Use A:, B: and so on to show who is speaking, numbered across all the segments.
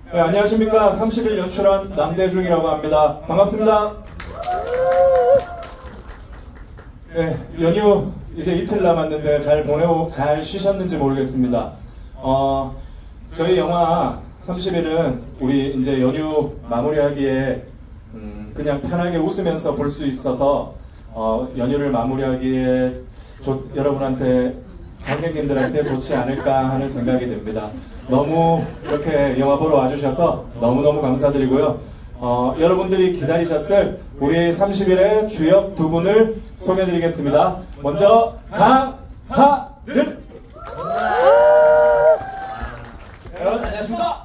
A: 네, 안녕하십니까. 30일 연출한 남대중이라고 합니다. 반갑습니다. 네, 연휴 이제 이틀 남았는데 잘 쉬셨는지 모르겠습니다. 저희 영화 30일은 우리 이제 연휴 마무리하기에 그냥 편하게 웃으면서 볼 수 있어서 연휴를 마무리하기에 여러분한테 관객님들한테 좋지 않을까 하는 생각이 듭니다. 너무 이렇게 영화 보러 와주셔서 너무너무 감사드리고요. 여러분들이 기다리셨을 우리 30일의 주역 두 분을 소개해드리겠습니다. 먼저 강하늘.
B: 여러분 안녕하십니까?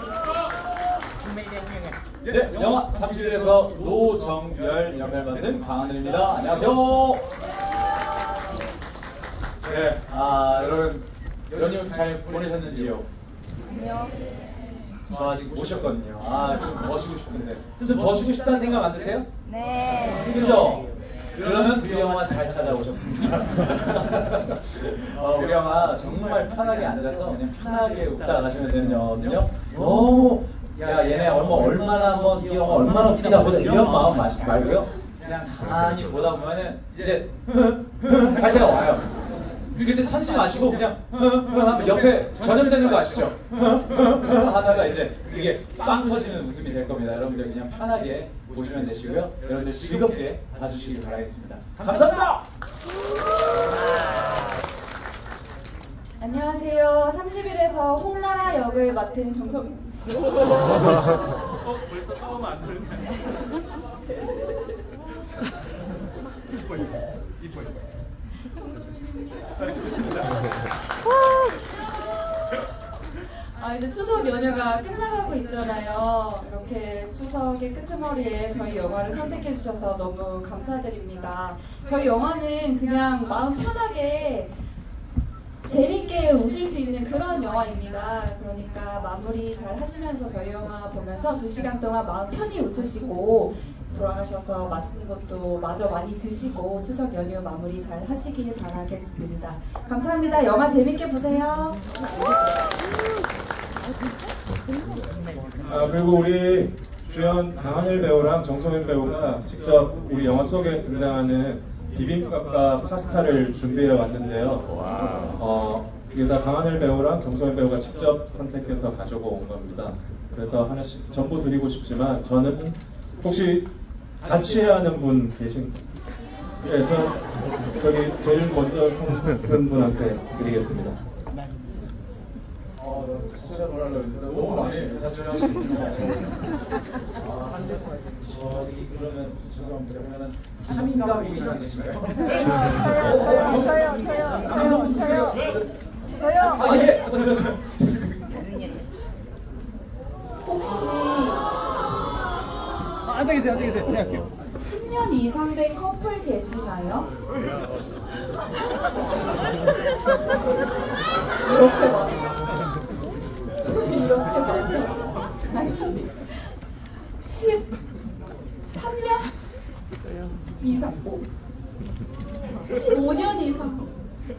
B: 네, 영화 30일에서 노정열 역을 맡은 강하늘입니다. 안녕하세요. 네, 여러분 연휴 잘 보내셨는지요?
C: 아니요.
B: 저 아직 못 쉬었거든요. 좀 더 쉬고 싶은데. 좀 더 쉬고 싶다는 생각 안 드세요?
C: 네.
B: 그죠? 그러면 우리 영화 잘 찾아오셨습니다. 우리 영화 정말 편하게 앉아서 그냥 편하게 웃다 가시면 되는 영화거든요. 너무 얘네 얼마나 한번 이 영화 얼마나 웃기다 보자 이런 마음 말고요. 그냥 가만히 보다 보면은 이제 할 때가 와요. 그때 참지 마시고 그냥 옆에 전염되는 거 아시죠? 하다가 이제 그게 빵 터지는 웃음이 될 겁니다. 여러분들 그냥 편하게 보시면 되시고요. 여러분들 즐겁게 봐주시길 바라겠습니다. 감사합니다.
C: 안녕하세요. 30일에서 홍나라 역을 맡은 정성.
A: 벌써 싸우면 안 되는 거 아니야? 이뻐요.
C: 이제 추석 연휴가 끝나가고 있잖아요. 이렇게 추석의 끄트머리에 저희 영화를 선택해 주셔서 너무 감사드립니다. 저희 영화는 그냥 마음 편하게 재밌게 웃을 수 있는 그런 영화입니다. 그러니까 마무리 잘 하시면서 저희 영화 보면서 2시간 동안 마음 편히 웃으시고 돌아가셔서 맛있는 것도 마저 많이 드시고 추석 연휴 마무리 잘 하시길 바라겠습니다. 감사합니다. 영화 재밌게 보세요.
A: 그리고 우리 주연 강하늘 배우랑 정소민 배우가 직접 우리 영화 속에 등장하는 비빔밥과 파스타를 준비해 왔는데요. 여기다 강하늘 배우랑 정소민 배우가 직접 선택해서 가지고 온 겁니다. 그래서 하나씩 전부 드리고 싶지만 저는 혹시 자취하는 분 계신? 네, 저기 제일 먼저 손든 분한테 드리겠습니다.
B: 자취를 하려고 했는데 너무 많이 자취를 하시군요. 저기 그러면 죄송합니다. 그러면은 3인 가구 이상 계신가요?
C: 저요.
B: 남성분 주세요.
C: 저요.
B: 예.
C: 혹시
B: 앉아 계세요. 그냥 할게요.
C: 10년 이상 된 커플 계시나요? 이렇게 많아요. 이렇게 많아요. 아니 13년 이상 15년 이상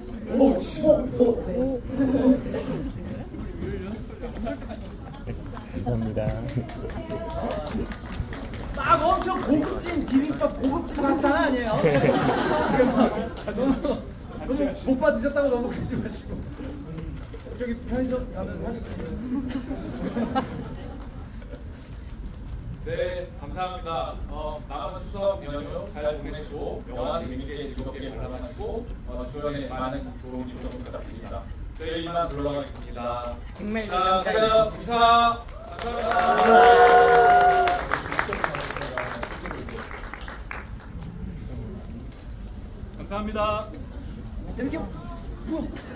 C: 네.
D: 감사합니다.
E: 막 엄청 고급진 비빔밥 고급진 파스타는 아니에요. 너무 못 받으셨다고 넘어가지 마시고 저기 편의점 가면 사실 수 있는.
F: 네, 감사합니다. 남은 추석 연휴 잘 보내시고 영화 재밌게 즐겁게 관람하시고 주변에 많은 좋은 입소 부탁드립니다. 저희 이만 물러가겠습니다. 자, 제가 인사 감사합니다. 감사합니다.
E: 재밌게.